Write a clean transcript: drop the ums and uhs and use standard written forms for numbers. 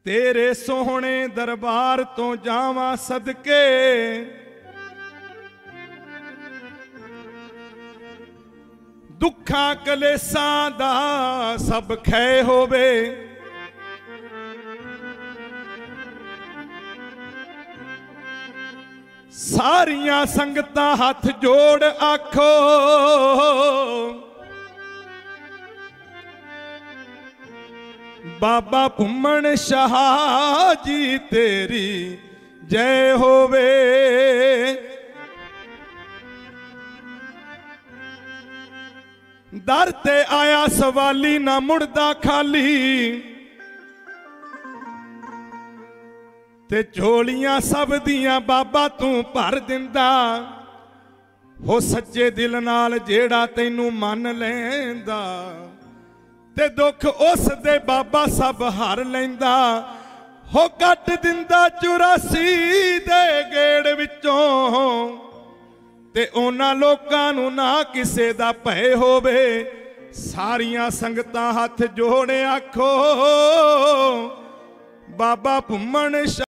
तेरे सोहने दरबार तो जावां सदके, दुखा कलेसां दा सब खै होवे। सारियां संगतां हथ जोड़ आखो, बाबा भुम्मन शाह जी तेरी जय होवे। दर ते आया सवाली ना मुड़दा खाली, ते झोलियां सब दियां बाबा तू भर दिंदा। हो सच्चे दिल नाल जेड़ा तैनू मन लैंदा, ते दुख उस दे बाबा सब हर लैंदा। हो कट दिंदा 84 दे गेड़ विचों, ते उन्हां लोकां नू ना किसे दा भय होवे। सारियां संगतां हथ जोड़े आखो, बाबा भुम्मन शाह